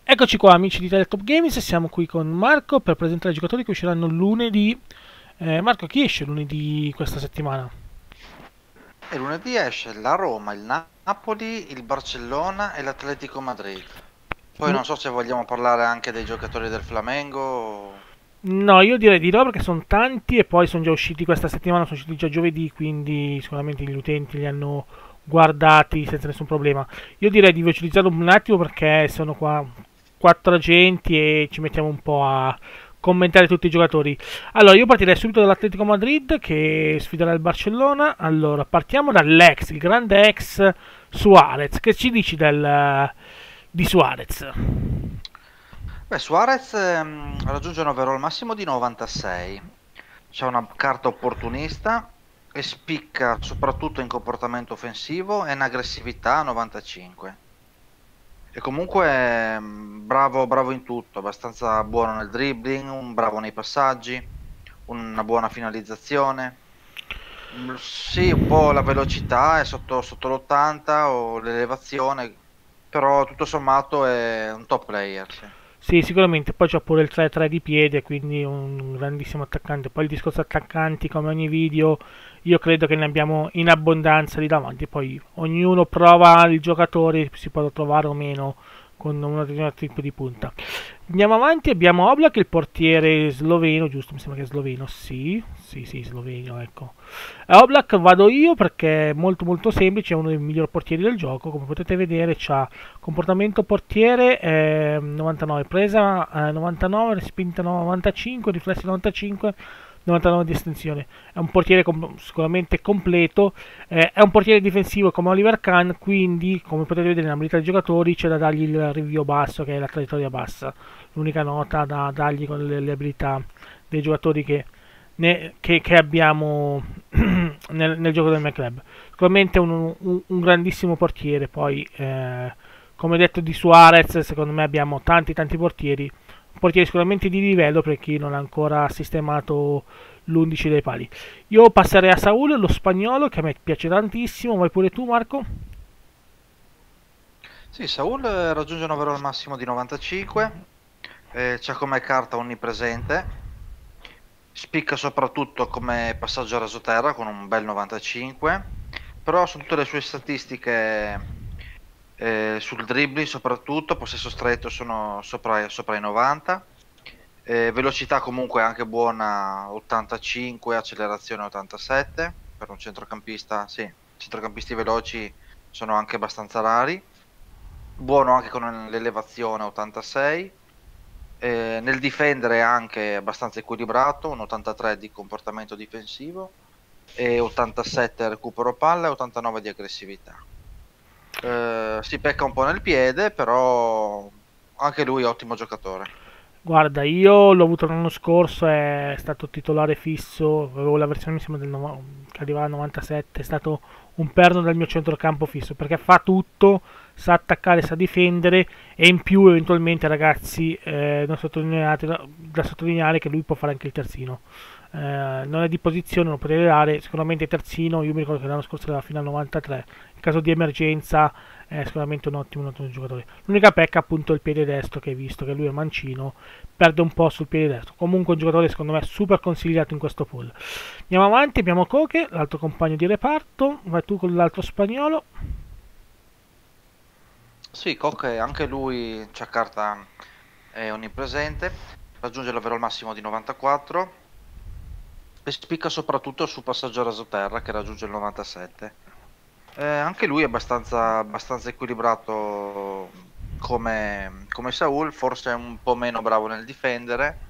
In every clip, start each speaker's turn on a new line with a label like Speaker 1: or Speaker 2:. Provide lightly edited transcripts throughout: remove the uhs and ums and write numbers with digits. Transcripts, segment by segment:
Speaker 1: Eccoci qua amici di Teletop Games, siamo qui con Marco per presentare i giocatori che usciranno lunedì. Marco, chi esce lunedì questa settimana?
Speaker 2: E lunedì esce la Roma, il Napoli, il Barcellona e l'Atletico Madrid. Poi
Speaker 1: Lu-
Speaker 2: non so se vogliamo parlare anche dei giocatori del Flamengo.
Speaker 1: No, io direi di no perché sono tanti e poi sono già usciti questa settimana, sono usciti già giovedì, quindi sicuramente gli utenti li hanno guardati senza nessun problema. Io direi di utilizzarlo un attimo perché sono qua quattro agenti e ci mettiamo un po' a commentare tutti i giocatori. Allora, io partirei subito dall'Atletico Madrid che sfiderà il Barcellona. Allora, partiamo dall'ex, il grande ex Suarez. Che ci dici di Suarez?
Speaker 2: Beh, Suarez raggiunge un overall massimo di 96. C'è una carta opportunista e spicca soprattutto in comportamento offensivo e in aggressività 95. E comunque bravo, bravo in tutto, abbastanza buono nel dribbling, un bravo nei passaggi, una buona finalizzazione. Sì, un po' la velocità è sotto l'80 o l'elevazione, però tutto sommato è un top player, sì.
Speaker 1: Sì, sicuramente. Poi c'ha pure il 3-3 di piede, quindi un grandissimo attaccante. Poi il discorso attaccanti, come ogni video, io credo che ne abbiamo in abbondanza lì davanti. Poi ognuno prova il giocatore, si può trovare o meno con un determinato tipo di punta. Andiamo avanti, abbiamo Oblak, il portiere sloveno, giusto? Mi sembra che è sloveno, sì, sì, sì, sloveno, ecco. Oblak vado io perché è molto molto semplice, è uno dei migliori portieri del gioco, come potete vedere c'ha comportamento portiere 99, presa 99, respinta 95, riflessi 95, 99 di estensione. È un portiere sicuramente completo, è un portiere difensivo come Oliver Kahn, quindi come potete vedere nell'abilità dei giocatori c'è da dargli il rinvio basso, che è la traiettoria bassa, l'unica nota da dargli con le abilità dei giocatori che abbiamo nel gioco del McLab. Sicuramente un grandissimo portiere, poi come detto di Suarez, secondo me abbiamo tanti portieri, portieri sicuramente di livello per chi non ha ancora sistemato l'11 dei pali. Io passerei a Saul, lo spagnolo, che a me piace tantissimo, vai pure tu Marco?
Speaker 2: Sì, Saul raggiunge un overall massimo di 95, c'è come carta onnipresente, spicca soprattutto come passaggio a rasoterra con un bel 95, però su tutte le sue statistiche sul dribbling soprattutto, possesso stretto sono sopra i 90. Velocità comunque anche buona, 85, accelerazione 87 per un centrocampista, sì, centrocampisti veloci sono anche abbastanza rari. Buono anche con l'elevazione 86. Nel difendere è anche abbastanza equilibrato, un 83 di comportamento difensivo e 87 recupero palla e 89 di aggressività. Si pecca un po' nel piede, però anche lui è ottimo giocatore.
Speaker 1: Guarda, io l'ho avuto l'anno scorso, è stato titolare fisso, avevo la versione mi sembra che arrivava al 97, è stato un perno del mio centrocampo fisso, perché fa tutto, sa attaccare, sa difendere e in più eventualmente ragazzi da sottolineare che lui può fare anche il terzino. Non è di posizione, non potete dare, sicuramente terzino, io mi ricordo che l'anno scorso era fino al 93, in caso di emergenza è sicuramente un ottimo giocatore. L'unica pecca appunto è il piede destro, che visto che lui è mancino perde un po' sul piede destro. Comunque un giocatore secondo me super consigliato in questo pool. Andiamo avanti, abbiamo Koke, l'altro compagno di reparto, vai tu con l'altro spagnolo.
Speaker 2: Sì, Koch anche lui c'ha carta è onnipresente, raggiunge l'overall massimo di 94 e spicca soprattutto sul passaggio a rasoterra che raggiunge il 97. Anche lui è abbastanza equilibrato come Saul, forse un po' meno bravo nel difendere,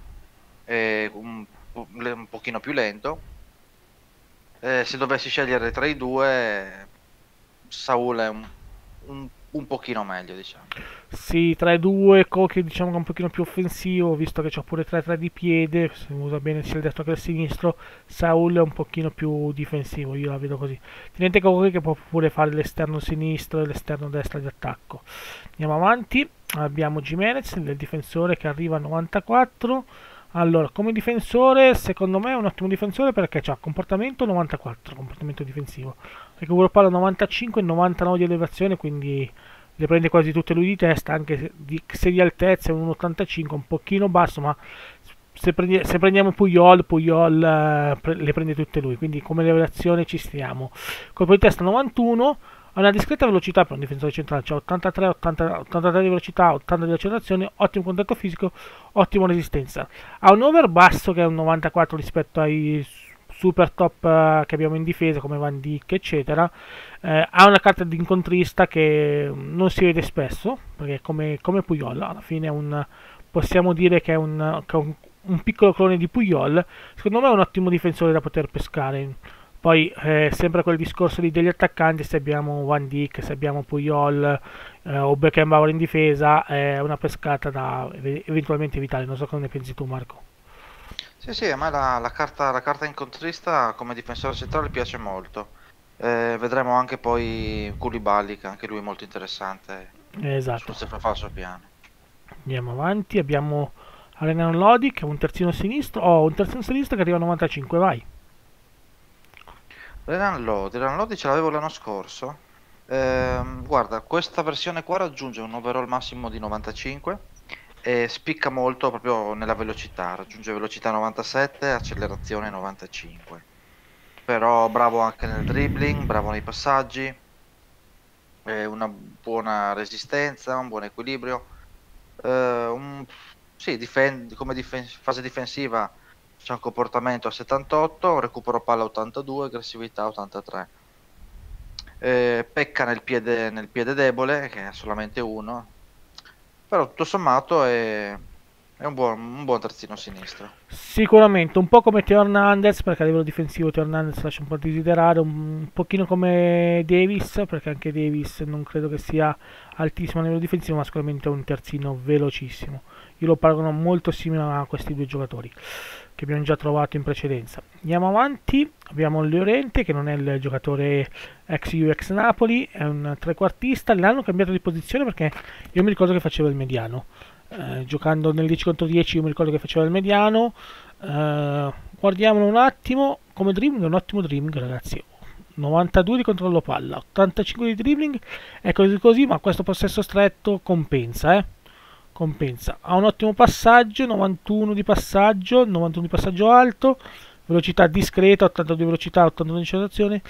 Speaker 2: un pochino più lento. Se dovessi scegliere tra i due, Saul è un pochino meglio, diciamo.
Speaker 1: Sì, 3-2, Koke diciamo che è un pochino più offensivo, visto che c'ha pure 3-3 di piede, se usa bene sia il destro che il sinistro. Saul è un pochino più difensivo, io la vedo così. Tenente Koke che può pure fare l'esterno sinistro e l'esterno destro di attacco. Andiamo avanti, abbiamo Jimenez, il difensore che arriva a 94. Allora, come difensore, secondo me è un ottimo difensore perché ha comportamento 94, comportamento difensivo. Recupero palla 95 e 99 di elevazione, quindi le prende quasi tutte lui di testa, anche se di altezza è un 1,85, un pochino basso, ma se prendiamo Puyol, le prende tutte lui, quindi come lavorazione ci stiamo. Colpo di testa 91, ha una discreta velocità per un difensore centrale, cioè 83, 83 di velocità, 80 di accelerazione, ottimo contatto fisico, ottima resistenza. Ha un over basso che è un 94 rispetto ai super top che abbiamo in difesa come Van Dijk eccetera. Ha una carta di incontrista che non si vede spesso, perché come Puyol alla fine possiamo dire che è un piccolo clone di Puyol. Secondo me è un ottimo difensore da poter pescare. Poi sempre quel discorso degli attaccanti, se abbiamo Van Dijk, se abbiamo Puyol o Beckenbauer in difesa, è una pescata da eventualmente evitare. Non so cosa ne pensi tu, Marco.
Speaker 2: Sì, sì, a me la carta incontrista come difensore centrale piace molto. Vedremo anche poi Koulibaly, che anche lui è molto interessante
Speaker 1: Esatto.
Speaker 2: sul falso piano.
Speaker 1: Andiamo avanti, abbiamo Renan Lodi che è un terzino sinistro, un terzino sinistro che arriva a 95, vai.
Speaker 2: Renan Lodi ce l'avevo l'anno scorso. Guarda, questa versione qua raggiunge un overall massimo di 95 e spicca molto proprio nella velocità, raggiunge velocità 97, accelerazione 95. Però bravo anche nel dribbling, bravo nei passaggi, una buona resistenza, un buon equilibrio. Sì, fase difensiva c'è un comportamento a 78, recupero palla 82, aggressività 83. Pecca nel piede debole, che è solamente uno, però tutto sommato è un buon terzino sinistro.
Speaker 1: Sicuramente, un po' come Teo Hernandez, perché a livello difensivo Teo Hernandez lascia un po' a desiderare, un pochino come Davis, perché anche Davis non credo che sia altissimo a livello difensivo, ma sicuramente è un terzino velocissimo. Io lo paragono molto simile a questi due giocatori che abbiamo già trovato in precedenza. Andiamo avanti, abbiamo Llorente che non è il giocatore ex Juve ex Napoli, è un trequartista, l'hanno cambiato di posizione perché io mi ricordo che faceva il mediano. Giocando nel 10 contro 10 io mi ricordo che faceva il mediano. Guardiamolo un attimo, come dribbling è un ottimo dribbling ragazzi, 92 di controllo palla, 85 di dribbling, è così, ma questo possesso stretto compensa, compensa. Ha un ottimo passaggio, 91 di passaggio, 91 di passaggio alto, velocità discreta, 82 di velocità, 81 di accelerazione,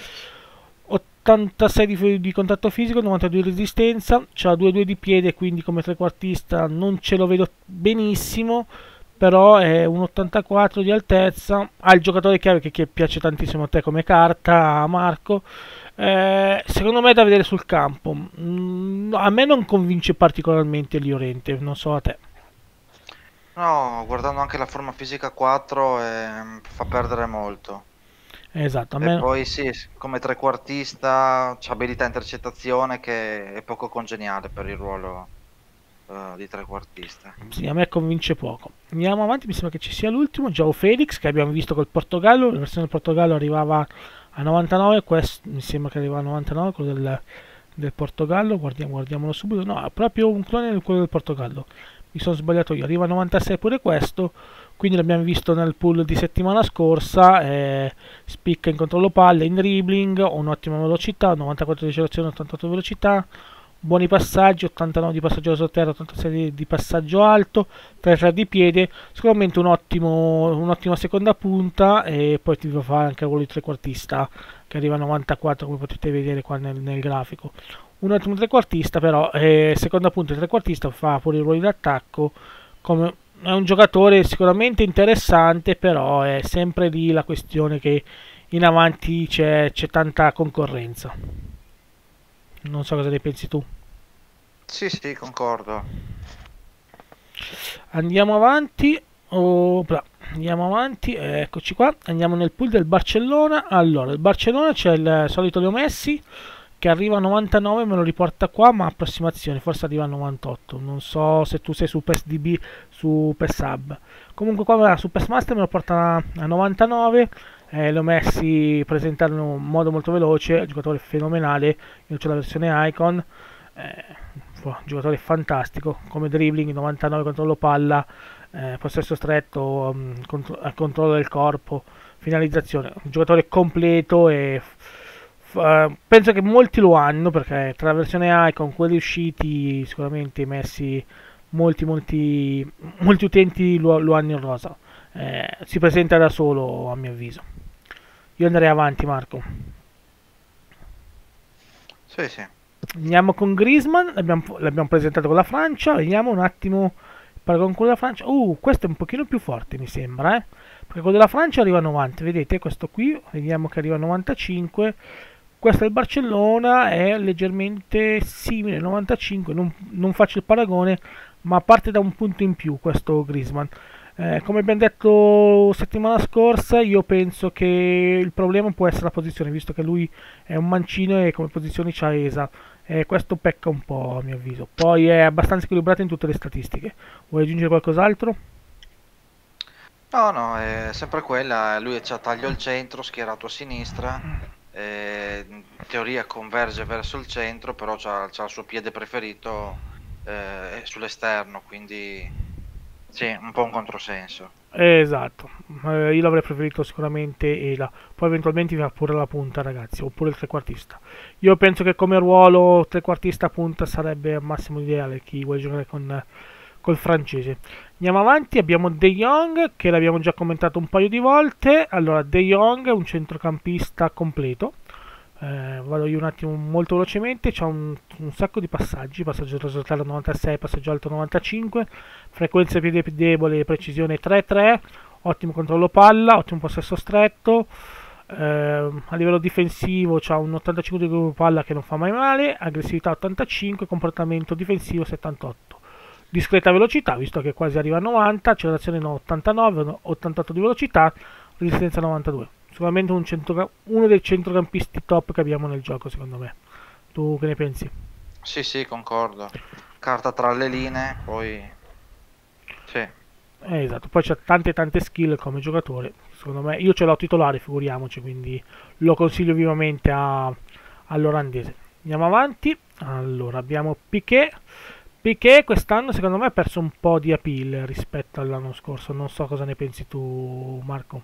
Speaker 1: 86 di contatto fisico, 92 di resistenza, c'ha 2-2 di piede, quindi come trequartista non ce lo vedo benissimo, però è un 84 di altezza, ha il giocatore chiave che piace tantissimo a te come carta, a Marco. Secondo me è da vedere sul campo. A me non convince particolarmente Llorente, non so a te.
Speaker 2: No, guardando anche la forma fisica 4 fa perdere molto.
Speaker 1: Esatto, a
Speaker 2: E
Speaker 1: me,
Speaker 2: poi sì, come trequartista c'ha abilità intercettazione che è poco congeniale per il ruolo di trequartista.
Speaker 1: sì, a me convince poco. Andiamo avanti, mi sembra che ci sia l'ultimo, João Felix, che abbiamo visto col Portogallo. La versione del Portogallo arrivava a 99, questo mi sembra che arriva a 99, quello del Portogallo. Guardiamolo subito. No, è proprio un clone di quello del Portogallo. Mi sono sbagliato io, arriva a 96 pure questo. Quindi l'abbiamo visto nel pool di settimana scorsa. Spicca in controllo palle, in dribbling, un'ottima velocità, 94 di accelerazione, 88 di velocità. Buoni passaggi, 89 di passaggio sotterra, 86 di passaggio alto, 33 di piede, sicuramente un'ottima seconda punta, e poi ti fa fare anche il ruolo di trequartista che arriva a 94 come potete vedere qua nel grafico. Un ottimo trequartista, però seconda punta e trequartista, fa pure i ruoli d'attacco, è un giocatore sicuramente interessante, però è sempre lì la questione che in avanti c'è tanta concorrenza. Non so cosa ne pensi tu.
Speaker 2: Sì, sì, concordo.
Speaker 1: Andiamo avanti. Andiamo avanti, eccoci qua. Andiamo nel pool del Barcellona. Allora, il Barcellona c'è il solito Leo Messi che arriva a 99, me lo riporta qua, ma approssimazione, forse arriva a 98. Non so se tu sei su PESDB, su PESHub. Comunque qua su PESMaster me lo porta a 99. Leo Messi presentato in un modo molto veloce, giocatore fenomenale. Io ho la versione Icon. Giocatore fantastico come dribbling, 99 controllo palla, possesso stretto, controllo del corpo, finalizzazione, un giocatore completo e Penso che molti lo hanno perché tra la versione Icon, quelli usciti, sicuramente messi molti utenti lo hanno in rosa. Si presenta da solo, a mio avviso. Io andrei avanti, Marco.
Speaker 2: Sì, sì.
Speaker 1: Andiamo con Griezmann, l'abbiamo presentato con la Francia, vediamo un attimo il paragone con la Francia. Questo è un pochino più forte, mi sembra, eh? Perché quello della Francia arriva a 90, vedete, questo qui, vediamo che arriva a 95. Questo del Barcellona è leggermente simile, 95, non faccio il paragone, ma parte da un punto in più questo Griezmann. Come abbiamo detto settimana scorsa, io penso che il problema può essere la posizione, visto che lui è un mancino e come posizione c'ha Esa. Questo pecca un po' a mio avviso. Poi è abbastanza equilibrato in tutte le statistiche. Vuoi aggiungere qualcos'altro?
Speaker 2: No, no, è sempre quella. Lui c'ha taglio al centro, schierato a sinistra. In teoria converge verso il centro, però c'ha il suo piede preferito sull'esterno, quindi sì, un po' un controsenso.
Speaker 1: Esatto, io l'avrei preferito sicuramente Ela, poi eventualmente mi fa pure la punta ragazzi, oppure il trequartista. Io penso che come ruolo trequartista punta sarebbe al massimo ideale chi vuole giocare col francese. Andiamo avanti, abbiamo De Jong che l'abbiamo già commentato un paio di volte. Allora, De Jong è un centrocampista completo. Vado io un attimo molto velocemente, c'è un sacco di passaggi, passaggio orizzontale 96, passaggio alto 95, frequenza piede debole, precisione 3-3, ottimo controllo palla, ottimo possesso stretto, a livello difensivo c'ha un 85 di gruppo palla che non fa mai male, aggressività 85, comportamento difensivo 78. Discreta velocità, visto che quasi arriva a 90, accelerazione 89, 88 di velocità, resistenza 92. Sicuramente uno dei centrocampisti top che abbiamo nel gioco, secondo me. Tu che ne pensi?
Speaker 2: Sì, sì, concordo. Carta tra le linee, poi sì.
Speaker 1: Esatto, poi c'ha tante skill come giocatore. Secondo me, io ce l'ho titolare, figuriamoci, quindi lo consiglio vivamente all'olandese. Andiamo avanti. Allora, abbiamo Piqué. Piqué quest'anno secondo me ha perso un po' di appeal rispetto all'anno scorso. Non so cosa ne pensi tu, Marco.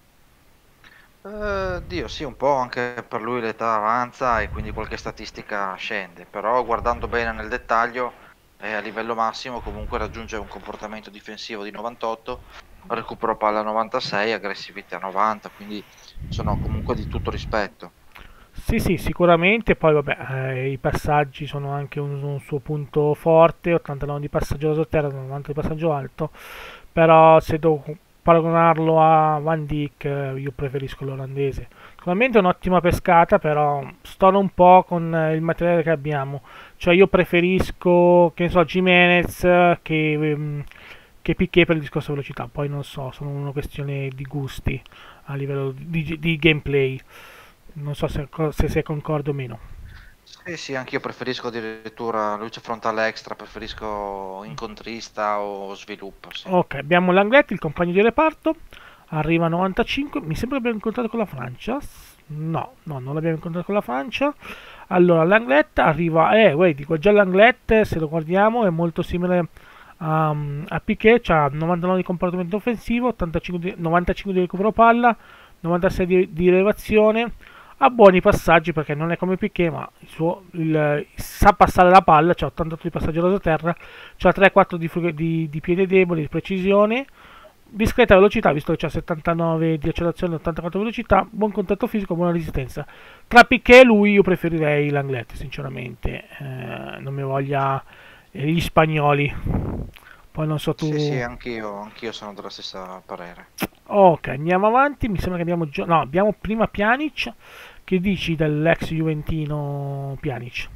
Speaker 2: Dio, sì, un po' anche per lui l'età avanza e quindi qualche statistica scende, però guardando bene nel dettaglio, a livello massimo comunque raggiunge un comportamento difensivo di 98, recupero palla 96, aggressività 90, quindi sono comunque di tutto rispetto.
Speaker 1: Sì, sì, sicuramente, poi vabbè, i passaggi sono anche un suo punto forte, 89 di passaggio da terra, 90 di passaggio alto, però se devo paragonarlo a Van Dijk, io preferisco l'olandese. Sicuramente è un'ottima pescata, però stono un po' con il materiale che abbiamo, cioè io preferisco, che ne so, Jimenez che Piqué per il discorso velocità, poi non so, sono una questione di gusti a livello di gameplay. Non so se concordo o meno.
Speaker 2: Sì, sì, anch'io preferisco addirittura luce frontale extra, preferisco incontrista o sviluppo, sì.
Speaker 1: Ok, abbiamo Langlet, il compagno di reparto. Arriva a 95. Mi sembra che abbiamo incontrato con la Francia. No, no, non l'abbiamo incontrato con la Francia. Allora, Langlet arriva. Vedi, già Langlet, se lo guardiamo, è molto simile a Piqué. C'ha 99 di comportamento offensivo, 95 di recupero palla, 96 di rilevazione. Ha buoni passaggi perché non è come Piqué, ma sa passare la palla, c'ha 88 di passaggio alla terra, c'ha 3-4 di piede debole, di precisione, discreta velocità, visto che c'ha 79 di accelerazione, 84 di velocità, buon contatto fisico, buona resistenza. Tra Piqué e lui io preferirei Langlet, sinceramente, non mi voglia gli spagnoli. Poi non so
Speaker 2: Sì, sì,
Speaker 1: tu.
Speaker 2: anch'io sono dello stesso parere.
Speaker 1: Ok, andiamo avanti. Mi sembra che abbiamo no, abbiamo prima Pjanic. Che dici dell'ex Juventino Pjanic?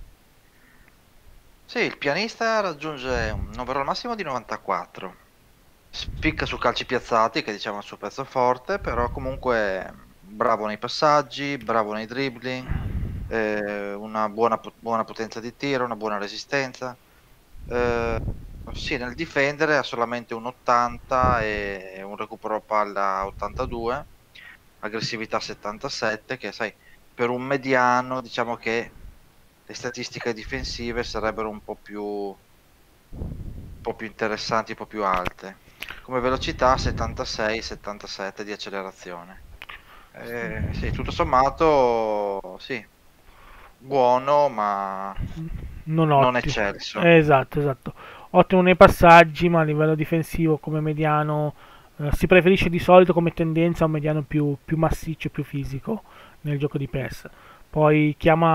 Speaker 2: Sì, il pianista raggiunge un overall massimo di 94. Spicca su calci piazzati, che diciamo è il suo pezzo forte, però comunque bravo nei passaggi, bravo nei dribbling, una buona potenza di tiro, una buona resistenza. Eh, sì, nel difendere ha solamente un 80 e un recupero palla 82, aggressività 77, che sai, per un mediano diciamo che le statistiche difensive sarebbero un po' più interessanti, un po' più alte. Come velocità 76-77 di accelerazione. Sì, tutto sommato, sì, buono, ma
Speaker 1: Non
Speaker 2: non
Speaker 1: ottimo.
Speaker 2: eccelso.
Speaker 1: Esatto, esatto. Ottimo nei passaggi, ma a livello difensivo come mediano si preferisce di solito come tendenza un mediano più massiccio, più fisico nel gioco di PES. Poi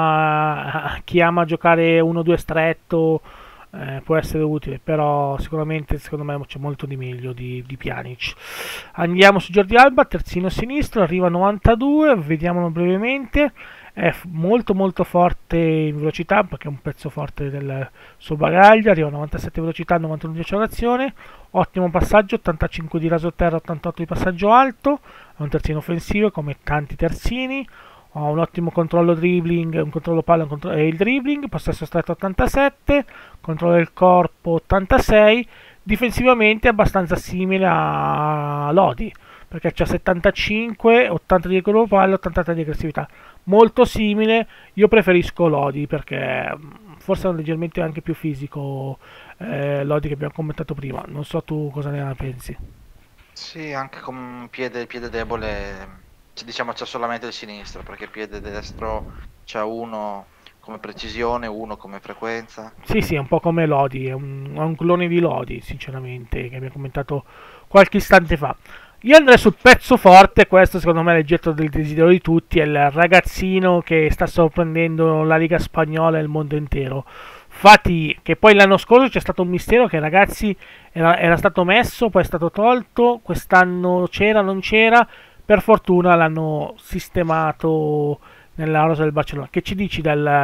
Speaker 1: chi ama giocare 1-2 stretto può essere utile, però sicuramente secondo me c'è molto di meglio di Pjanic. Andiamo su Jordi Alba, terzino sinistro, arriva a 92, vediamolo brevemente. È molto molto forte in velocità perché è un pezzo forte del suo bagaglio, arriva a 97 velocità, 91 di accelerazione, ottimo passaggio, 85 di raso terra, 88 di passaggio alto, è un terzino offensivo come tanti terzini, ha un ottimo controllo dribbling, un controllo palla e il dribbling, possesso stretto 87, controllo del corpo 86, difensivamente è abbastanza simile a Lodi perché c'ha 75, 80 di controllo palla, 83 di aggressività molto simile. Io preferisco Lodi perché forse è leggermente anche più fisico Lodi che abbiamo commentato prima. Non so tu cosa ne pensi.
Speaker 2: Sì, anche con piede debole, diciamo c'è solamente il sinistro, perché piede destro c'è uno come precisione, uno come frequenza.
Speaker 1: Sì, sì, è un po' come Lodi, è un clone di Lodi, sinceramente, che abbiamo commentato qualche istante fa. Io andrei sul pezzo forte, questo secondo me è il getto del desiderio di tutti, è il ragazzino che sta sorprendendo la Liga Spagnola e il mondo intero. Fati, che poi l'anno scorso c'è stato un mistero che ragazzi era stato messo, poi è stato tolto, quest'anno c'era, non c'era, per fortuna l'hanno sistemato nella rosa del Barcellona. Che ci dici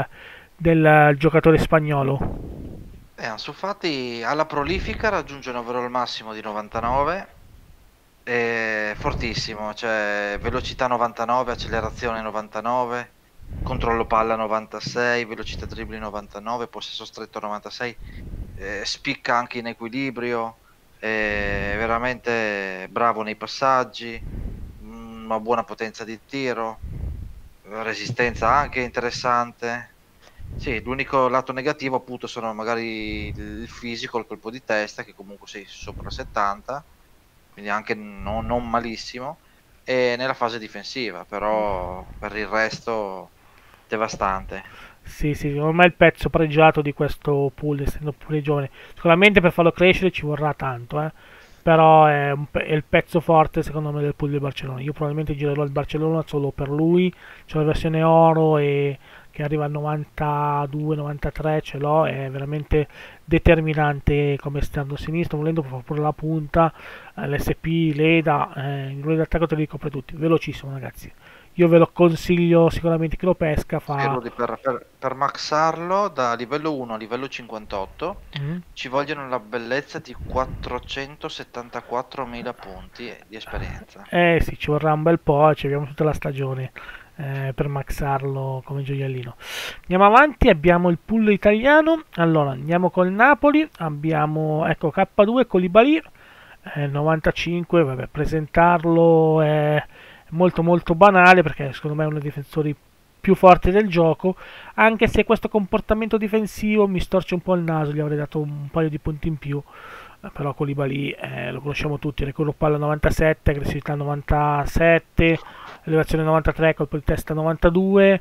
Speaker 1: del giocatore spagnolo?
Speaker 2: Ansu Fati alla prolifica raggiunge un overall massimo di 99, è fortissimo, cioè velocità 99, accelerazione 99, controllo palla 96, velocità dribbling 99, possesso stretto 96, spicca anche in equilibrio, è veramente bravo nei passaggi, una buona potenza di tiro, resistenza anche interessante. Sì, l'unico lato negativo appunto sono magari il fisico, il colpo di testa, che comunque sei sopra 70, quindi anche non malissimo, e nella fase difensiva, però per il resto devastante.
Speaker 1: Sì, sì, ormai è il pezzo pregiato di questo pool, essendo pure giovane. Sicuramente per farlo crescere ci vorrà tanto, però è il pezzo forte secondo me del pool del Barcellona. Io probabilmente girerò il Barcellona solo per lui, c'è la versione oro e che arriva al 92-93, ce l'ho, è veramente determinante come esterno sinistro, volendo fa pure la punta, l'SP, l'EDA, il ruolo d'attacco te li copre tutti, velocissimo ragazzi. Io ve lo consiglio sicuramente chi lo pesca,
Speaker 2: Sì,
Speaker 1: fa...
Speaker 2: Rudy, per maxarlo da livello 1 a livello 58
Speaker 1: Mm?
Speaker 2: ci vogliono la bellezza di 474.000 punti di esperienza.
Speaker 1: Eh sì, ci vorrà un bel po', ci abbiamo tutta la stagione per maxarlo come gioiellino. Andiamo avanti, abbiamo il pool italiano, allora andiamo col Napoli, abbiamo ecco K2 Koulibaly, 95, vabbè, presentarlo è molto molto banale perché secondo me è uno dei difensori più forti del gioco, anche se questo comportamento difensivo mi storce un po' il naso, gli avrei dato un paio di punti in più, però Koulibaly lo conosciamo tutti, recupero palla 97, aggressività 97, elevazione 93, colpo di testa 92,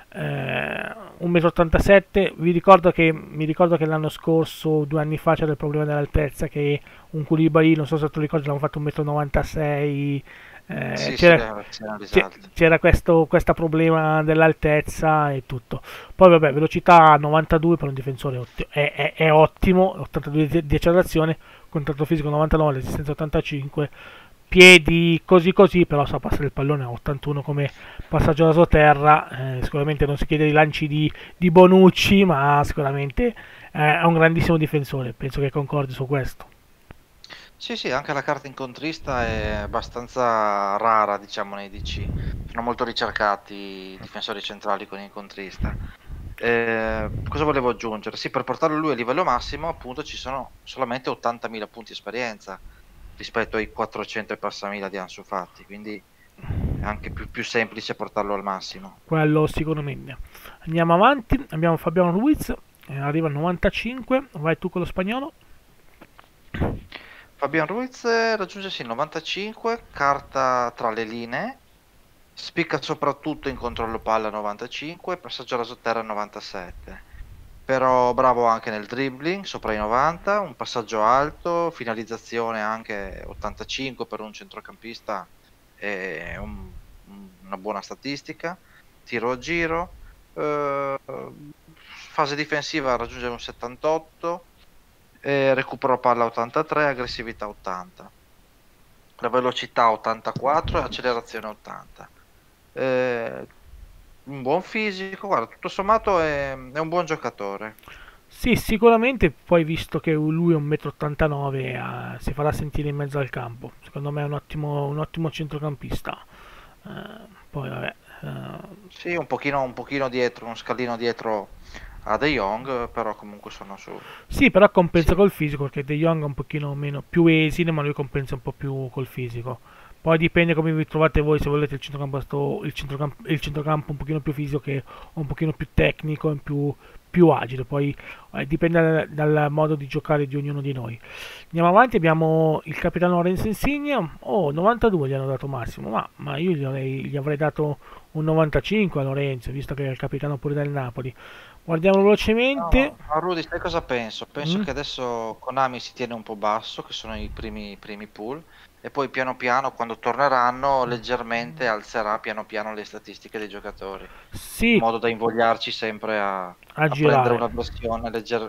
Speaker 1: 1,87 m. Mi ricordo che l'anno scorso, 2 anni fa, c'era il problema dell'altezza, che un Koulibaly, non so se tu ricordi, l'hanno fatto 1,96 m.
Speaker 2: Sì, sì, c'erano risalti.
Speaker 1: C'era questo problema dell'altezza e tutto. Poi vabbè, velocità 92 per un difensore è ottimo, 82 di accelerazione, contatto fisico 99, resistenza 85, piedi così così, però sa passare il pallone a 81 come passaggio da sotterra. Sicuramente non si chiede i lanci di Bonucci, ma sicuramente è un grandissimo difensore, penso che concordi su questo.
Speaker 2: Sì, sì, anche la carta incontrista è abbastanza rara, diciamo, nei DC. Sono molto ricercati i difensori centrali con incontrista. Cosa volevo aggiungere? Sì, per portarlo lui a livello massimo, appunto, ci sono solamente 80.000 punti esperienza rispetto ai 400 e passamila di Ansu Fati, quindi è anche più semplice portarlo al massimo.
Speaker 1: Quello sicuramente. Andiamo avanti, abbiamo Fabiano Ruiz, arriva al 95, vai tu con lo spagnolo.
Speaker 2: Fabian Ruiz raggiunge sì, il 95, carta tra le linee, spicca soprattutto in controllo palla 95, passaggio rasoterra 97. Però bravo anche nel dribbling, sopra i 90, un passaggio alto, finalizzazione anche 85 per un centrocampista, è una buona statistica, tiro a giro, fase difensiva raggiunge un 78, recupero palla 83, aggressività 80, la velocità 84 e accelerazione 80. Un buon fisico, guarda, tutto sommato è un buon giocatore.
Speaker 1: Sì, sicuramente poi visto che lui è 1,89 m, si farà sentire in mezzo al campo. Secondo me è un ottimo centrocampista. Poi vabbè.
Speaker 2: Sì, un pochino dietro, un scalino dietro a De Jong, però comunque sono su.
Speaker 1: Sì, però compensa
Speaker 2: Sì,
Speaker 1: col fisico perché De Jong è un pochino meno più esile, ma lui compensa un po' più col fisico. Poi dipende come vi trovate voi, se volete il centrocampo un pochino più fisico che un pochino più tecnico e più agile. Poi dipende dal modo di giocare di ognuno di noi. Andiamo avanti, abbiamo il capitano Lorenzo Insigne. Oh, 92 gli hanno dato massimo, ma io gli avrei dato un 95 a Lorenzo, visto che è il capitano pure del Napoli. Guardiamo velocemente.
Speaker 2: no, ma Rudy, sai cosa penso? Penso
Speaker 1: Mm?
Speaker 2: che adesso Konami si tiene un po' basso, che sono i primi pool, e poi piano piano, quando torneranno, leggermente alzerà piano piano le statistiche dei giocatori, in
Speaker 1: Sì,
Speaker 2: modo da invogliarci sempre
Speaker 1: a
Speaker 2: a prendere
Speaker 1: girare.
Speaker 2: una versione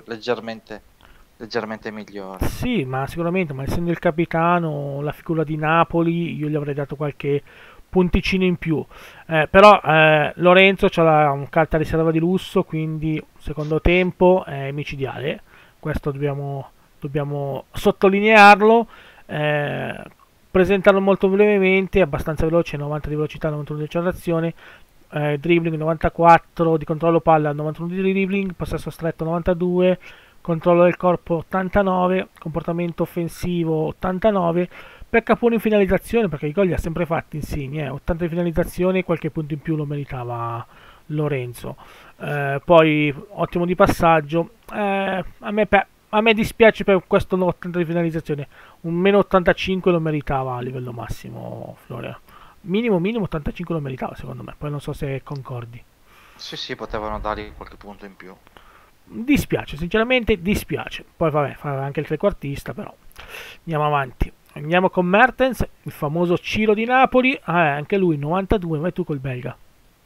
Speaker 2: leggermente migliore.
Speaker 1: Sì, ma sicuramente, ma essendo il capitano, la figura di Napoli, io gli avrei dato qualche punticino in più. Però Lorenzo c'ha un carta riserva di lusso, quindi secondo tempo è micidiale. Questo dobbiamo sottolinearlo. Eh, presentarlo molto brevemente, abbastanza veloce, 90 di velocità, 91 di accelerazione, dribbling 94, di controllo palla 91 di dribbling, possesso stretto 92, controllo del corpo 89, comportamento offensivo 89, pecca pure in finalizzazione perché i gol li ha sempre fatti Insigne, 80 di finalizzazione, qualche punto in più lo meritava Lorenzo. Poi ottimo di passaggio, a me dispiace per questo 80 di finalizzazione, un meno 85 lo meritava a livello massimo Florea. Minimo 85 lo meritava secondo me, poi non so se concordi.
Speaker 2: Sì, sì, potevano dargli qualche punto in più.
Speaker 1: Dispiace, sinceramente dispiace. Poi vabbè, fa anche il trequartista, però. Andiamo avanti. Andiamo con Mertens, il famoso Ciro di Napoli. Anche lui 92, vai tu col belga.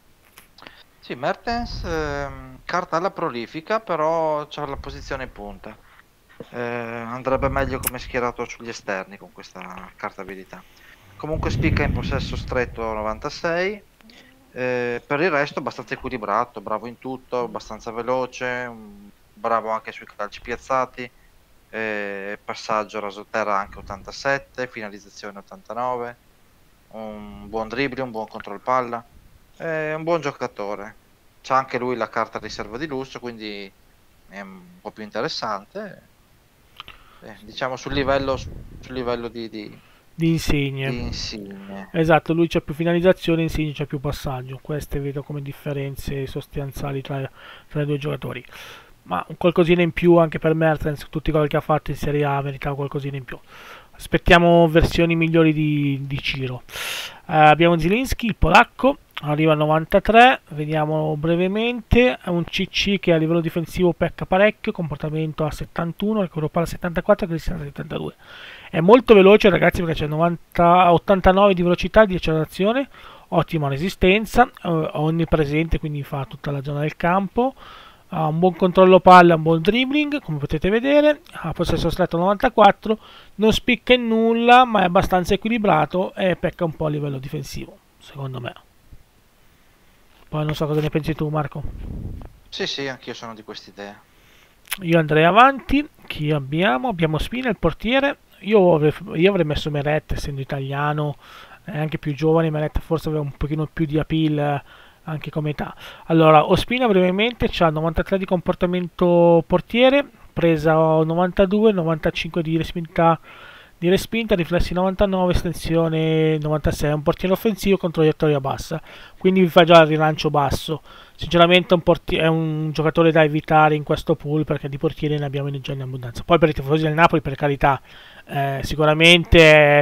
Speaker 2: Sì, Mertens, carta alla prolifica, però c'ha la posizione in punta. Andrebbe meglio come schierato sugli esterni con questa carta abilità. Comunque spicca in possesso stretto 96. Per il resto abbastanza equilibrato, bravo in tutto, abbastanza veloce, bravo anche sui calci piazzati, passaggio rasoterra anche 87, finalizzazione 89, un buon dribbling, un buon control palla, è un buon giocatore. C'ha anche lui la carta riserva di lusso, quindi è un po' più interessante. Diciamo sul livello
Speaker 1: Di Insigne.
Speaker 2: di Insigne.
Speaker 1: Esatto, lui c'ha più finalizzazione, Insigne c'ha più passaggio. Queste vedo come differenze sostanziali tra i due giocatori. Ma un qualcosina in più anche per Mertens, tutti i gol che ha fatto in Serie A meritava qualcosina in più. Aspettiamo versioni migliori di Ciro. Abbiamo Zielinski, il polacco, arriva a 93, vediamo brevemente, è un CC che a livello difensivo pecca parecchio, comportamento a 71, recupero palla a 74 e cristiano a 72. È molto veloce ragazzi perché c'è 89 di velocità e di accelerazione, ottima resistenza, onnipresente quindi fa tutta la zona del campo, ha un buon controllo palla, un buon dribbling come potete vedere, ha possesso stretto 94, non spicca in nulla ma è abbastanza equilibrato e pecca un po' a livello difensivo secondo me. Poi non so cosa ne pensi tu Marco.
Speaker 2: Sì, sì, anch'io sono di quest'idea.
Speaker 1: Io andrei avanti. Chi abbiamo? Abbiamo Spina, il portiere. Io avrei messo Meret, essendo italiano, è anche più giovane. Meret forse aveva un pochino più di appeal anche come età. Allora, Ospina brevemente c'ha 93 di comportamento portiere, presa 92, 95 di respinta, riflessi 99, estensione 96. È un portiere offensivo con traiettoria bassa, quindi vi fa già il rilancio basso. Sinceramente è un giocatore da evitare in questo pool perché di portieri ne abbiamo già in abbondanza. Poi per i tifosi del Napoli, per carità, sicuramente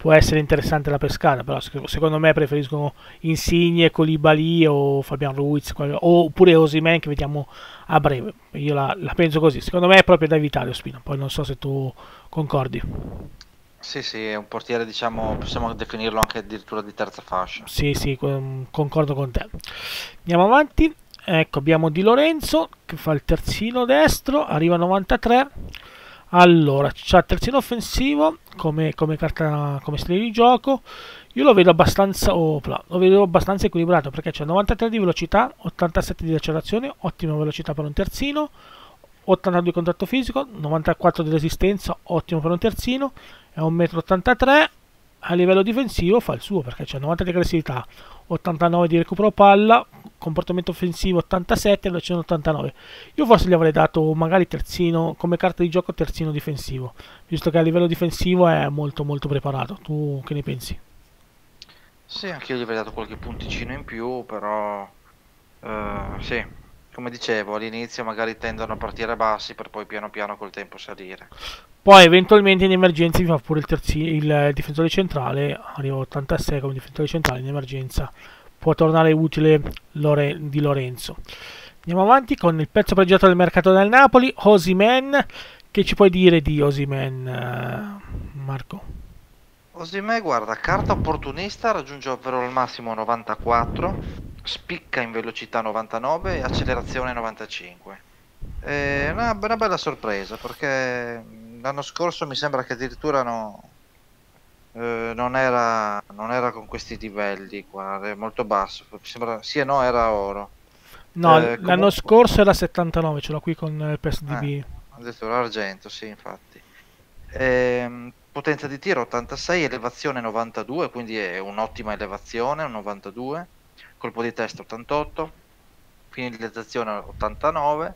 Speaker 1: può essere interessante da pescare, però secondo me preferiscono Insigne, Koulibaly o Fabian Ruiz, oppure Osimhen che vediamo a breve. Io la penso così, secondo me è proprio da evitare Ospina, poi non so se tu concordi.
Speaker 2: Sì, sì, è un portiere, diciamo, possiamo definirlo anche addirittura di terza fascia.
Speaker 1: Sì, sì, concordo con te. Andiamo avanti. Ecco, abbiamo Di Lorenzo che fa il terzino destro, arriva a 93. Allora, c'ha il terzino offensivo come carta, come stile di gioco. Io lo vedo abbastanza, lo vedo abbastanza equilibrato perché c'è 93 di velocità, 87 di accelerazione, ottima velocità per un terzino, 82 di contatto fisico, 94 di resistenza, ottimo per un terzino, è 1,83 m. A livello difensivo fa il suo perché c'è 90 di aggressività, 89 di recupero palla, comportamento offensivo 87 e velocità 89. Io forse gli avrei dato magari terzino, come carta di gioco terzino difensivo, visto che a livello difensivo è molto molto preparato. Tu che ne pensi?
Speaker 2: Sì, anche io gli avrei dato qualche punticino in più, però sì, come dicevo, all'inizio magari tendono a partire bassi per poi piano piano col tempo salire.
Speaker 1: Poi eventualmente in emergenza mi fa pure il difensore centrale, arriva a 86 come difensore centrale in emergenza, può tornare utile Di Lorenzo. Andiamo avanti con il pezzo pregiato del mercato del Napoli, Osimhen. Che ci puoi dire di Osimhen, Marco?
Speaker 2: Osimhen, guarda, carta opportunista, raggiunge ovvero al massimo 94, spicca in velocità 99 e accelerazione 95. È una bella sorpresa perché l'anno scorso mi sembra che addirittura non era con questi livelli qua, è molto basso, sembra, sì e no, era oro.
Speaker 1: No, l'anno
Speaker 2: Comunque,
Speaker 1: scorso era 79, ce l'ho qui con il PSDB.
Speaker 2: ho detto l'argento, sì, infatti. Potenza di tiro 86, elevazione 92, quindi è un'ottima elevazione, un 92. Colpo di testa 88, finalizzazione 89.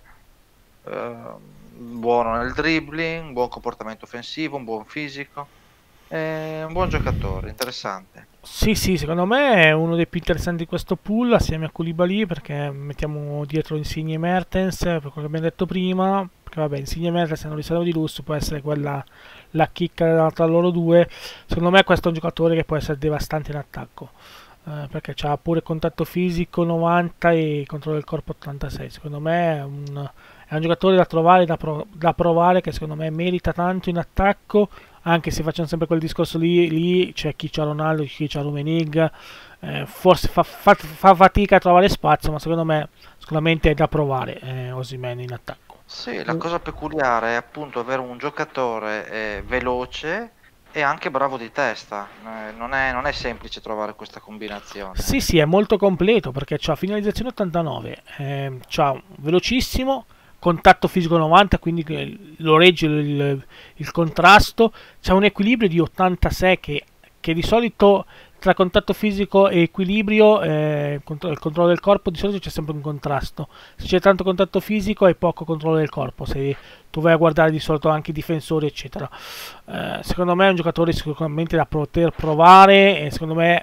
Speaker 2: Buono nel dribbling, buon comportamento offensivo, un buon fisico. Un buon giocatore, interessante.
Speaker 1: Sì, sì, secondo me è uno dei più interessanti di questo pool assieme a Koulibaly perché mettiamo dietro Insigne e Mertens, per quello che abbiamo detto prima, perché vabbè Insigne e Mertens hanno riserva di lusso, può essere quella la chicca tra loro due. Secondo me questo è un giocatore che può essere devastante in attacco, perché ha pure contatto fisico 90 e controllo del corpo 86. Secondo me è un giocatore da trovare, da provare, che secondo me merita tanto in attacco, anche se facciamo sempre quel discorso lì c'è chi c'ha Ronaldo, chi c'ha Rummenigge, forse fa fatica a trovare spazio, ma secondo me sicuramente è da provare Osimhen in attacco.
Speaker 2: Sì, la cosa peculiare è appunto avere un giocatore veloce e anche bravo di testa. Non è semplice trovare questa combinazione.
Speaker 1: Sì, sì, è molto completo perché c'ha finalizzazione 89, c'ha velocissimo, contatto fisico 90, quindi lo regge il contrasto, c'ha un equilibrio di 86 che di solito tra contatto fisico e equilibrio, il controllo del corpo, di solito c'è sempre un contrasto. Se c'è tanto contatto fisico hai poco controllo del corpo, se tu vai a guardare di solito anche i difensori eccetera. Secondo me è un giocatore sicuramente da poter provare e secondo me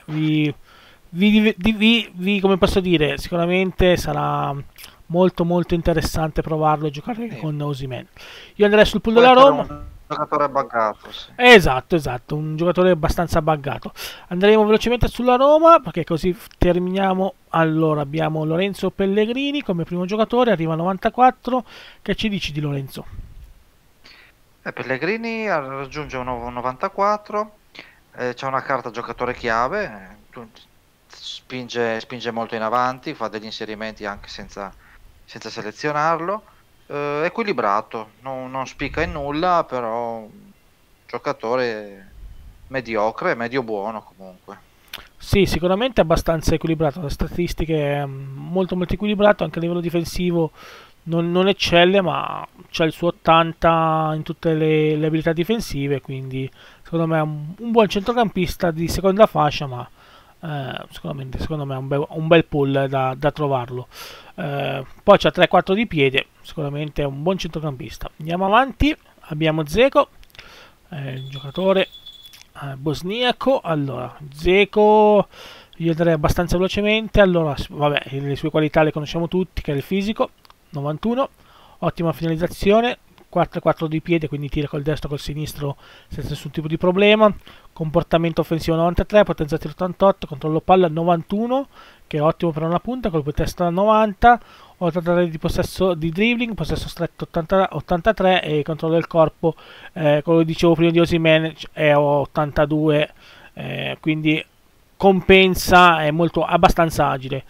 Speaker 1: come posso dire, sicuramente sarà molto molto interessante provarlo e giocare con Osimhen. Io andrei sul pool della Roma.
Speaker 2: Un giocatore buggato, sì.
Speaker 1: Esatto, esatto, un giocatore abbastanza buggato. Andremo velocemente sulla Roma perché così terminiamo. Allora abbiamo Lorenzo Pellegrini come primo giocatore, arriva a 94. Che ci dici di Lorenzo?
Speaker 2: Pellegrini raggiunge un 94, c'è una carta giocatore chiave, spinge molto in avanti, fa degli inserimenti anche senza selezionarlo. Equilibrato, non spicca in nulla, però giocatore mediocre, medio buono comunque.
Speaker 1: Sì, sicuramente abbastanza equilibrato, le statistiche molto molto equilibrato, anche a livello difensivo non eccelle, ma c'ha il suo 80 in tutte le abilità difensive, quindi secondo me è un buon centrocampista di seconda fascia, ma secondo me è un bel pull da trovarlo. Poi c'ha 3-4 di piede, sicuramente è un buon centrocampista. Andiamo avanti, abbiamo Dzeko, il giocatore bosniaco. Allora, Dzeko io andrei abbastanza velocemente. Allora, vabbè, le sue qualità le conosciamo tutti, che è il fisico, 91, ottima finalizzazione, 4-4 di piede, quindi tira col destro col sinistro senza nessun tipo di problema. Comportamento offensivo 93, potenza tiro 88, controllo palla 91, che è ottimo per una punta, colpo di testa 90, 83 di possesso di dribbling, possesso stretto 83 e controllo del corpo, come dicevo prima di Osimhen, è 82, quindi compensa, è abbastanza agile.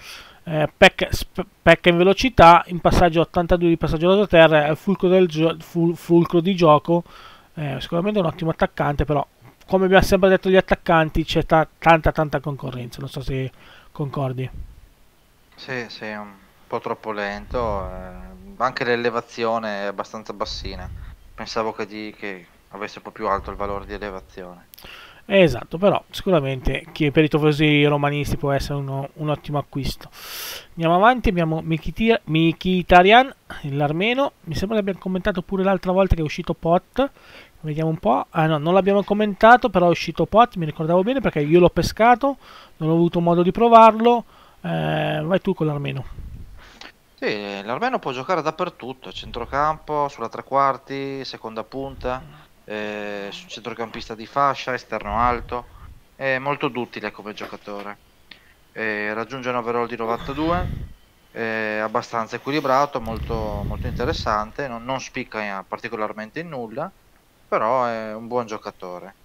Speaker 1: Pecca in velocità, in passaggio 82 di passaggio rototerra, è fulcro di gioco, sicuramente è un ottimo attaccante, però come abbiamo sempre detto gli attaccanti c'è tanta concorrenza, non so se concordi.
Speaker 2: Sì, sì, è un po' troppo lento, anche l'elevazione è abbastanza bassina. Pensavo che avesse un po' più alto il valore di elevazione.
Speaker 1: Esatto, però sicuramente che per i tifosi romanisti può essere un ottimo acquisto. Andiamo avanti, abbiamo Mkhitaryan, l'armeno. Mi sembra che abbiamo commentato pure l'altra volta che è uscito Pot. Vediamo un po'. Ah no, non l'abbiamo commentato, però è uscito Pot, mi ricordavo bene perché io l'ho pescato, non ho avuto modo di provarlo. Vai tu con l'armeno.
Speaker 2: Sì, l'armeno può giocare dappertutto, a centrocampo, sulla tre quarti, seconda punta, centrocampista di fascia, esterno alto, è molto duttile come giocatore. Raggiunge un overall di 92, è abbastanza equilibrato, molto interessante, non spicca particolarmente in nulla, però è un buon giocatore.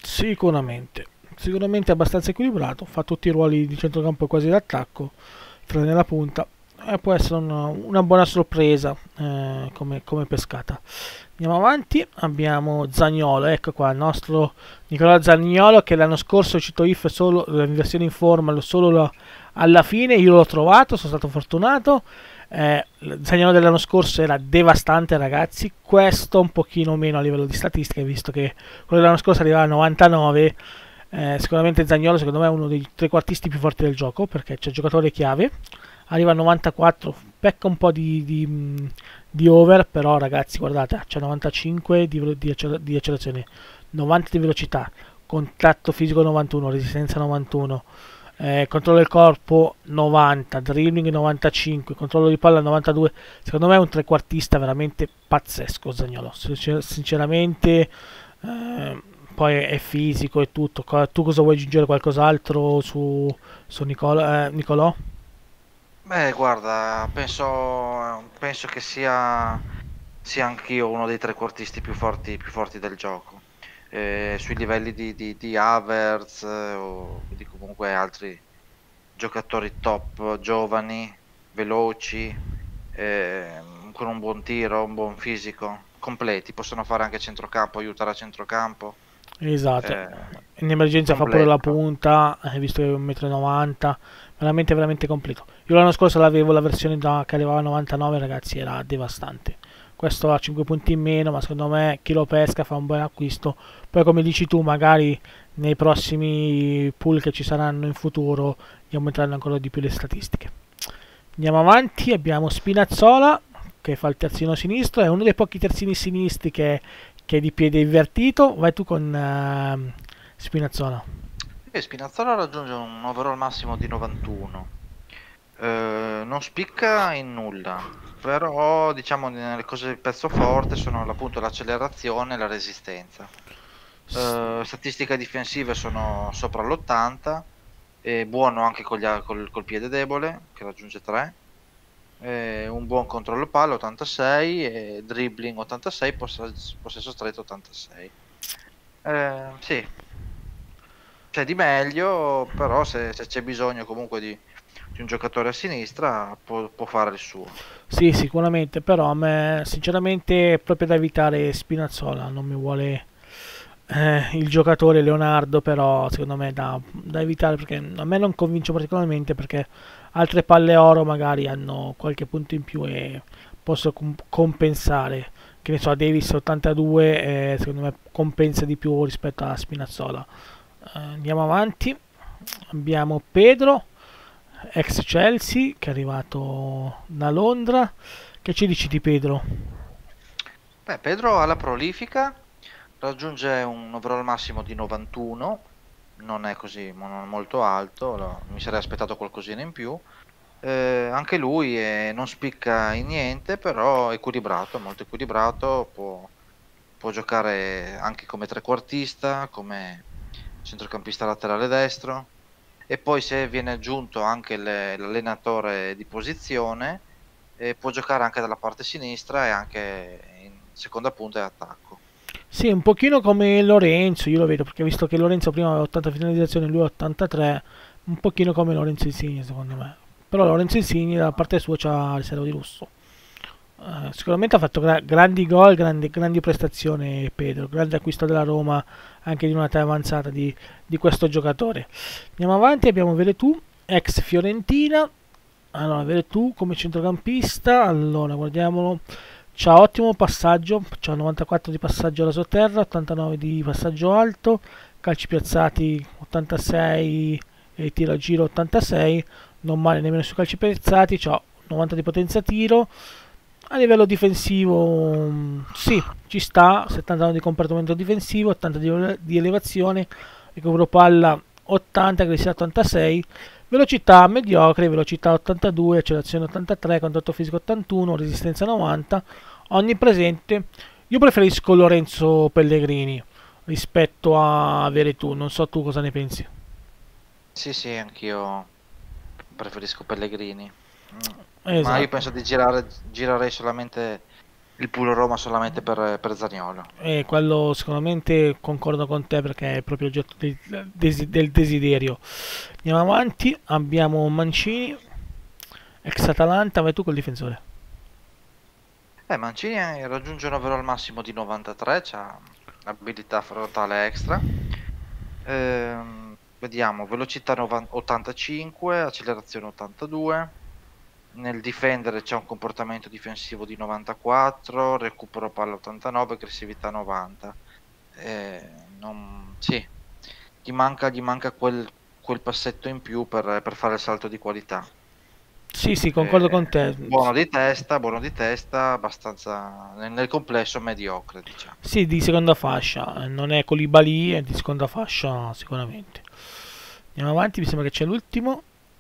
Speaker 1: Sicuramente abbastanza equilibrato, fa tutti i ruoli di centrocampo e quasi d'attacco, tranne la punta. Può essere una buona sorpresa come pescata. Andiamo avanti, abbiamo Zaniolo, ecco qua il nostro Nicola Zaniolo che l'anno scorso è uscito IF solo in versione in forma, solo alla fine, io l'ho trovato, sono stato fortunato. Zaniolo dell'anno scorso era devastante ragazzi, questo un pochino meno a livello di statistica, visto che quello dell'anno scorso arrivava a 99. Sicuramente Zaniolo secondo me è uno dei trequartisti più forti del gioco perché c'è giocatore chiave, arriva a 94, pecca un po' di over, però ragazzi guardate, c'è 95 di accelerazione, 90 di velocità, contatto fisico 91, resistenza 91, controllo del corpo 90, dribbling 95, controllo di palla 92. Secondo me è un trequartista veramente pazzesco Zaniolo, sinceramente. Poi è fisico e tutto. Tu cosa vuoi aggiungere, qualcos'altro su Nicolò?
Speaker 2: Beh, guarda, penso che sia anch'io uno dei trequartisti più forti del gioco. Sui livelli di Havertz o di comunque altri giocatori top, giovani, veloci, con un buon tiro, un buon fisico, completi, possono fare anche centrocampo, aiutare a centrocampo,
Speaker 1: Esatto.
Speaker 2: eh,
Speaker 1: In emergenza fa pure la
Speaker 2: completo.
Speaker 1: punta, visto che è 1,90 m. Veramente completo. Io l'anno scorso l'avevo la versione che arrivava a 99, ragazzi, era devastante. Questo ha 5 punti in meno, ma secondo me chi lo pesca fa un buon acquisto. Poi come dici tu, magari nei prossimi pool che ci saranno in futuro gli aumenteranno ancora di più le statistiche. Andiamo avanti, abbiamo Spinazzola che fa il terzino sinistro, è uno dei pochi terzini sinistri che è di piede invertito. Vai tu con Spinazzola.
Speaker 2: E Spinazzola raggiunge un overall massimo di 91. Non spicca in nulla, però diciamo le cose del pezzo forte sono appunto l'accelerazione e la resistenza. Statistiche difensive sono sopra l'80, è buono anche col piede debole che raggiunge 3, un buon controllo palla 86, e dribbling 86, possesso stretto 86. Sì, c'è di meglio, però se c'è bisogno comunque di un giocatore a sinistra può fare il suo.
Speaker 1: Sì, sicuramente, però a me sinceramente è proprio da evitare Spinazzola, non mi vuole il giocatore Leonardo, però secondo me è da evitare perché a me non convince particolarmente perché altre palle oro magari hanno qualche punto in più e posso compensare. Che ne so, Davis 82 secondo me compensa di più rispetto a Spinazzola. Andiamo avanti, abbiamo Pedro, ex Chelsea, che è arrivato da Londra. Che ci dici di Pedro?
Speaker 2: Beh, Pedro alla prolifica, raggiunge un overall massimo di 91, non è così molto alto, mi sarei aspettato qualcosina in più. Anche lui non spicca in niente, però è equilibrato, molto equilibrato, può giocare anche come trequartista, come centrocampista laterale destro, e poi se viene aggiunto anche l'allenatore di posizione, può giocare anche dalla parte sinistra e anche in seconda punta e attacco.
Speaker 1: Sì, un pochino come Lorenzo, io lo vedo perché visto che Lorenzo prima aveva 80 finalizzazioni e lui 83, un pochino come Lorenzo Insigne secondo me. Però Lorenzo Insigne da parte sua c'ha riserva di lusso. Sicuramente ha fatto grandi gol, grandi prestazioni Pedro, grande acquisto della Roma anche di un'età avanzata di questo giocatore. Andiamo avanti, abbiamo Veretù, ex Fiorentina. Allora, Veretù come centrocampista, allora guardiamolo. C'ha ottimo passaggio, c'ha 94 di passaggio alla sotterra, 89 di passaggio alto, calci piazzati 86 e tiro a giro 86, non male nemmeno sui calci piazzati, c'ha 90 di potenza tiro. A livello difensivo, sì, ci sta, 79 di comportamento difensivo, 80 di elevazione, recupero palla 80, aggressività 86, velocità mediocre, velocità 82, accelerazione 83, contatto fisico 81, resistenza 90, onnipresente. Io preferisco Lorenzo Pellegrini rispetto a Veretù, non so tu cosa ne pensi.
Speaker 2: Sì, sì, anch'io preferisco Pellegrini. Ma io
Speaker 1: Esatto.
Speaker 2: penso di girerei solamente il Puro Roma solamente per Zaniolo.
Speaker 1: E quello sicuramente concordo con te perché è proprio oggetto del desiderio. Andiamo avanti, abbiamo Mancini, ex Atalanta, vai tu col difensore.
Speaker 2: Mancini raggiunge un overall massimo di 93, c'ha abilità frontale extra. Vediamo, velocità 85, accelerazione 82. Nel difendere c'è un comportamento difensivo di 94, recupero palla 89, aggressività 90. Sì, gli manca quel passetto in più per fare il salto di qualità.
Speaker 1: Sì, sì, concordo con te.
Speaker 2: Buono di testa, abbastanza nel complesso mediocre, diciamo.
Speaker 1: Sì, di seconda fascia, non è Koulibaly, è di seconda fascia sicuramente. Andiamo avanti, mi sembra che c'è l'ultimo.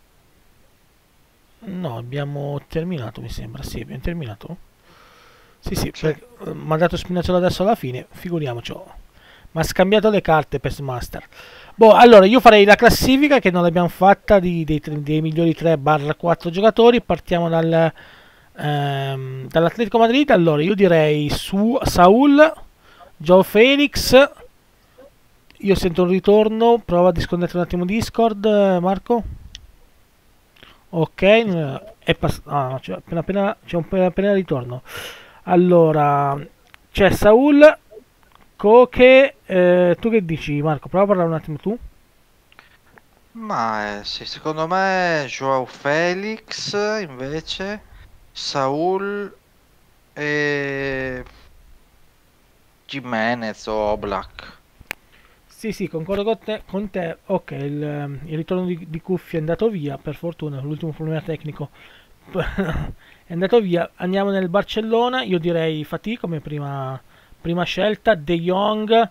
Speaker 1: No, abbiamo terminato, mi sembra. Sì, abbiamo terminato. Sì, sì,
Speaker 2: Sì.
Speaker 1: mi ha dato Spinazzola adesso alla fine, figuriamoci. Ma ha scambiato le carte per Master. Boh, allora io farei la classifica che non l'abbiamo fatta dei migliori 3/4 giocatori. Partiamo dall'Atletico Madrid. Allora io direi su Saul, Joe Felix. Io sento un ritorno. Prova a disconnettere un attimo Discord, Marco. Ok, c'è c'è appena ritorno. Allora, c'è Saul, Coche, tu che dici Marco? Prova a parlare un attimo tu.
Speaker 2: Ma sì, secondo me Joao Felix invece, Saul e Jimenez o Oblak.
Speaker 1: Sì, sì, concordo con te. Ok, il ritorno di Cuffia è andato via, per fortuna, l'ultimo problema tecnico è andato via. Andiamo nel Barcellona, io direi Fatih come prima scelta, De Jong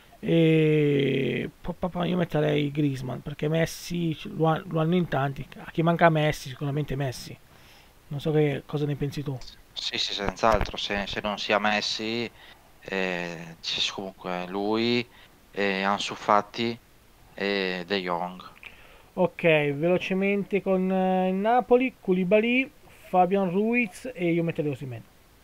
Speaker 1: e io metterei Griezmann perché Messi lo hanno in tanti. A chi manca Messi, sicuramente Messi. Non so cosa ne pensi tu.
Speaker 2: Sì, sì, senz'altro, se non sia Messi, c'è comunque lui, Ansu Fati e De Jong.
Speaker 1: Ok, velocemente con il Napoli, Koulibaly, Fabian Ruiz e io metterei Osimhen.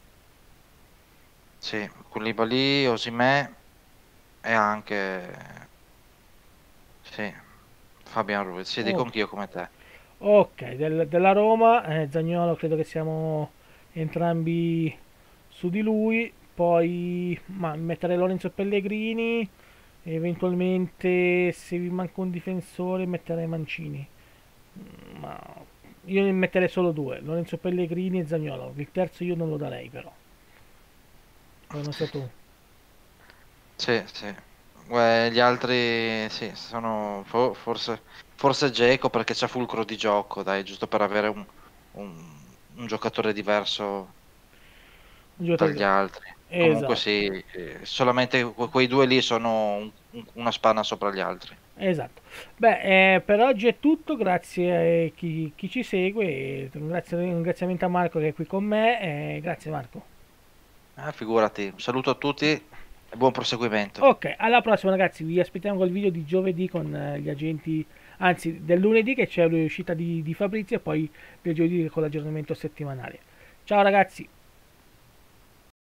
Speaker 2: Sì, Koulibaly, Osimhen e anche sì, Fabian Ruiz. Sì, dico
Speaker 1: Ok,
Speaker 2: anch'io come te.
Speaker 1: ok, della Roma, Zaniolo credo che siamo entrambi su di lui, poi metterei Lorenzo Pellegrini, eventualmente se vi manca un difensore metterei Mancini. Ma io ne metterei solo due, Lorenzo Pellegrini e Zaniolo. Il terzo io non lo darei però. Poi non so tu.
Speaker 2: Sì, sì. Gli altri sì, sono forse Dzeko perché c'ha fulcro di gioco, dai, giusto per avere un giocatore diverso
Speaker 1: Un giocatore
Speaker 2: dagli altri. Comunque
Speaker 1: esatto.
Speaker 2: sì, solamente quei due lì sono una spanna sopra gli altri.
Speaker 1: Esatto. Beh, per oggi è tutto, grazie a chi ci segue, e ringraziamento a Marco che è qui con me, grazie Marco.
Speaker 2: Figurati, saluto a tutti e buon proseguimento.
Speaker 1: Ok, alla prossima ragazzi, vi aspettiamo col video di giovedì con gli agenti, anzi del lunedì che c'è l'uscita di Fabrizio e poi del giovedì con l'aggiornamento settimanale. Ciao ragazzi!